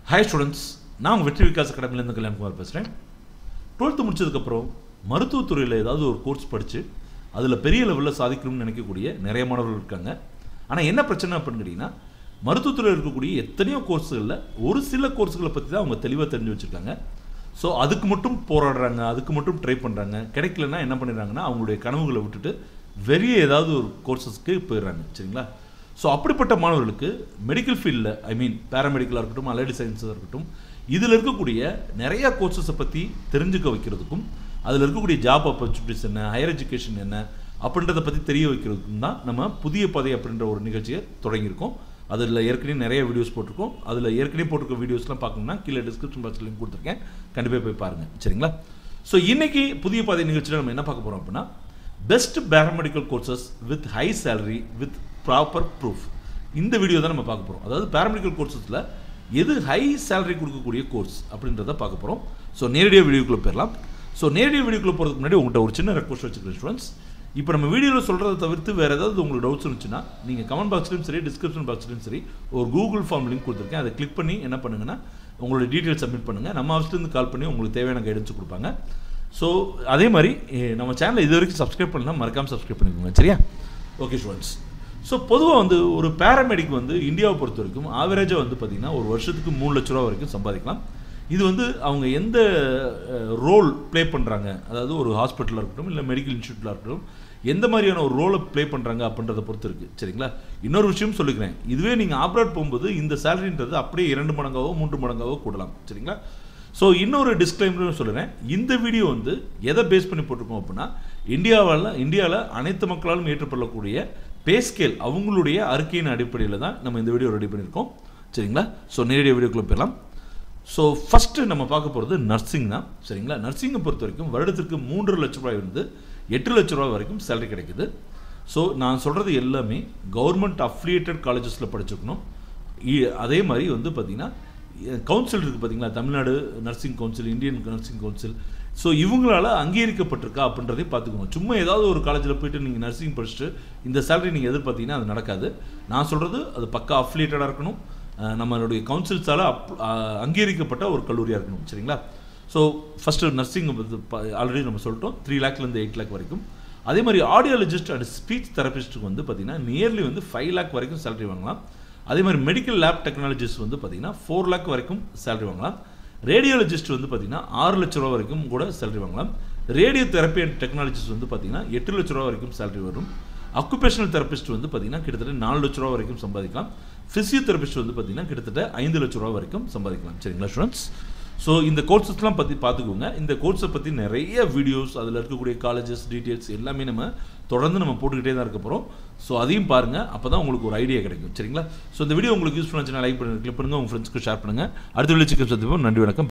Hi students, நான் உங்கள் வெற்றி விகாஸ் அகாடமிலேருந்து கல்யாண்குமார் பேசுகிறேன். 12th முடிச்சதுக்கப்புறம் மருத்துவத்துறையில் ஏதாவது ஒரு கோர்ஸ் படித்து அதில் பெரிய லெவலில் சாதிக்கணும்னு நினைக்கக்கூடிய நிறைய மாணவர்கள் இருக்காங்க. ஆனால் என்ன பிரச்சனை அப்படின்னு கேட்டிங்கன்னா, மருத்துவத்துறையில் இருக்கக்கூடிய எத்தனையோ கோர்ஸுகளில் ஒரு சில கோர்ஸுகளை பற்றி தான் அவங்க தெளிவாக தெரிஞ்சு வச்சுருக்காங்க. ஸோ அதுக்கு மட்டும் போராடுறாங்க, அதுக்கு மட்டும் ட்ரை பண்ணுறாங்க. கிடைக்கலன்னா என்ன பண்ணிடுறாங்கன்னா, அவங்களுடைய கனவுகளை விட்டுட்டு வெளியே ஏதாவது ஒரு கோர்ஸஸ்க்கு போயிடுறாங்க. சரிங்களா? ஸோ அப்படிப்பட்ட மாணவர்களுக்கு மெடிக்கல் ஃபீல்டில், ஐ மீன் பேராமெடிக்கலாக இருக்கட்டும், அலைடு சயின்ஸாக இருக்கட்டும், இதில் இருக்கக்கூடிய நிறையா கோர்ஸஸை பற்றி தெரிஞ்சுக்க வைக்கிறதுக்கும், அதில் இருக்கக்கூடிய ஜாப் ஆப்பர்ச்சுனிட்டிஸ் என்ன, ஹையர் எஜுகேஷன் என்ன அப்படின்றத பற்றி தெரிய வைக்கிறதுக்கும் தான் நம்ம புதிய பாதை அப்படின்ற ஒரு நிகழ்ச்சியை தொடங்கியிருக்கோம். அதில் ஏற்கனவே நிறைய வீடியோஸ் போட்டிருக்கோம். அதில் ஏற்கனவே போட்டிருக்க வீடியோஸ்லாம் பார்க்கணும்னா கீழே டிஸ்கிரிப்ஷன் பாக்ஸில் லிங்க் கொடுத்துருக்கேன், கண்டிப்பாக போய் பாருங்கள். சரிங்களா? ஸோ இன்றைக்கி புதிய பாதை நிகழ்ச்சியில் நம்ம என்ன பார்க்க போகிறோம் அப்படின்னா, best paramedical courses with high salary with proper proof. இந்த வீடியோ தான் நம்ம பார்க்க போகிறோம். அதாவது பேராமெடிக்கல் கோர்சஸில் எது ஹை சேலரி கொடுக்கக்கூடிய கோர்ஸ் அப்படின்றத பார்க்க போகிறோம். ஸோ நேரடியாக வீடியோக்குள்ளே போயிடலாம். ஸோ நேரடியாக வீடியோக்குள்ளே போகிறதுக்கு முன்னாடி உங்கள்கிட்ட ஒரு சின்ன ரெக்வஸ்ட் வச்சுக்கிறேன் ஸ்டூடெண்ட்ஸ். இப்போ நம்ம வீடியோவில் சொல்கிறத தவிர்த்து வேறு ஏதாவது உங்களுக்கு டவுட்ஸ் இருந்துச்சுன்னா, நீங்கள் கமெண்ட் பாக்ஸ்லையும் சரி, டிஸ்கிரிப்ஷன் பாக்ஸ்லையும் சரி, ஒரு கூகுள் ஃபார்ம் லிங்க் கொடுத்துருக்கேன். அதை கிளிக் பண்ணி என்ன பண்ணுங்கன்னா, உங்களோட டீட்டெயில்ஸ் சப்மிட் பண்ணுங்கள். நம்ம ஆஃபீஸ்லேருந்து கால் பண்ணி உங்களுக்கு தேவையான கைடன்ஸ் கொடுப்பாங்க. ஸோ அதே மாதிரி நம்ம சேனலை இது வரைக்கும் சப்ஸ்கிரைப் பண்ணலாம், மறக்காமல் சப்ஸ்கிரைப் பண்ணிக்கோங்க. சரியா? Okay students. ஸோ பொதுவாக ஒரு பேராமெடிக் இந்தியாவை பொறுத்த வரைக்கும் ஆவரேஜாக பார்த்திங்கன்னா ஒரு வருஷத்துக்கு 3 லட்ச ரூபா வரைக்கும் சம்பாதிக்கலாம். இது அவங்க எந்த ரோல் ப்ளே பண்ணுறாங்க, அதாவது ஒரு ஹாஸ்பிட்டலாக இருக்கட்டும், இல்லை மெடிக்கல் இன்ஸ்டியூட்டில் இருக்கட்டும், எந்த மாதிரியான ஒரு ரோலை ப்ளே பண்ணுறாங்க அப்படின்றத பொறுத்து இருக்குது. சரிங்களா? இன்னொரு விஷயம் சொல்லிக்கிறேன், இதுவே நீங்கள் ஆப்ராட் போகும்போது இந்த சேலரின்றது அப்படியே 2 மடங்காவோ 3 மடங்காவோ கூடலாம். சரிங்களா? ஸோ இன்னொரு டிஸ்க்ளைமரும் சொல்லுறேன், இந்த வீடியோ எதை பேஸ் பண்ணி போட்டிருக்கோம் அப்படின்னா, இந்தியாவில் அனைத்து மக்களாலும் ஏற்றுக்கொள்ளக்கூடிய பே ஸ்கேல் அவங்களுடைய அறிக்கையின் அடிப்படையில் தான் நம்ம இந்த வீடியோ ரெடி பண்ணியிருக்கோம். சரிங்களா? ஸோ நேரடியாக வீடியோக்குள்ளே போயிடலாம். ஸோ ஃபஸ்ட்டு நம்ம பார்க்க போகிறது நர்சிங் தான். சரிங்களா? நர்சிங்கை பொறுத்த வரைக்கும் வருடத்திற்கு 3 லட்ச ரூபாய் 8 லட்ச ரூபா வரைக்கும் சேலரி கிடைக்குது. ஸோ நான் சொல்கிறது எல்லாமே கவர்மெண்ட் அஃபிலியேட்டட் காலேஜஸில் படிச்சிருக்கணும். அதே மாதிரி பார்த்திங்கன்னா கவுன்சில் இருக்குது பார்த்திங்களா, Tamil Nadu nursing council, Indian nursing council. So இவங்களால் அங்கீகரிக்கப்பட்டிருக்கா அப்படின்றதையும் பார்த்துக்கோங்க. சும்மா ஏதாவது ஒரு காலேஜில் போய்ட்டு நீங்கள் நர்சிங் படிச்சுட்டு இந்த சேலரி நீங்கள் எதிர்பார்த்தீங்கன்னா அது நடக்காது. நான் சொல்கிறது அது பக்கா அஃபிலியேட்டடாக இருக்கணும், நம்மளுடைய கவுன்சில்ஸால் அங்கீகரிக்கப்பட்ட ஒரு கல்லூரியாக இருக்கணும். சரிங்களா? ஸோ ஃபஸ்ட்டு நர்சிங் ஆல்ரெடி நம்ம சொல்லிட்டோம், 3 லேக்லேருந்து 8 லேக் வரைக்கும். அதே மாதிரி ஆடியாலஜிஸ்ட் அண்ட் ஸ்பீச் தெரபிஸ்ட்டுக்கு பார்த்திங்கன்னா நியர்லி 5 லேக் வரைக்கும் சேலரி வாங்கலாம். அதே மாதிரி மெடிக்கல் லேப் டெக்னாலஜிஸ்ட் பார்த்திங்கன்னா 4 லேக் வரைக்கும் சேலரி வாங்கலாம். ரேடியாலஜிஸ்ட் பார்த்திங்கன்னா 6 லட்ச ரூபா வரைக்கும் கூட சேலரி வாங்கலாம். ரேடியோ தெரப்பி அண்ட் டெக்னாலஜிஸ்ட் பார்த்திங்கன்னா 8 லட்ச ரூபா வரைக்கும் சேலரி வரும். அக்குபேஷனல் தெரபிஸ்ட் பார்த்திங்கன்னா கிட்டத்தட்ட 4 லட்ச ரூபா வரைக்கும் சம்பாதிக்கலாம். ஃபிசியோதெரபிஸ்ட் பார்த்திங்கன்னா கிட்டத்தட்ட 5 லட்ச ரூபா வரைக்கும் சம்பாதிக்கலாம். சரிங்களா ஸ்டூடெண்ட்ஸ்? ஸோ இந்த கோர்ஸஸ்லாம் பற்றி பார்த்துக்கோங்க. இந்த கோர்ஸை பற்றி நிறைய வீடியோஸ், அதில் இருக்கக்கூடிய காலேஜஸ் டீட்டெயில்ஸ் எல்லாமே நம்ம தொடர்ந்து போட்டுக்கிட்டே தான் இருக்க போகிறோம். ஸோ அதையும் பாருங்கள், அப்போ தான் உங்களுக்கு ஒரு ஐடியா கிடைக்கும். சரிங்களா? ஸோ இந்த வீடியோ உங்களுக்கு யூஸ்ஃபுல்லாக இருந்துச்சுன்னா லைக் பண்ணுங்கள், கிளிக் பண்ணுங்கள், உங்கள் ஃப்ரெண்ட்ஸ்க்கு ஷேர் பண்ணுங்கள். அடுத்த வீடியோ சந்திப்போம். நன்றி, வணக்கம்.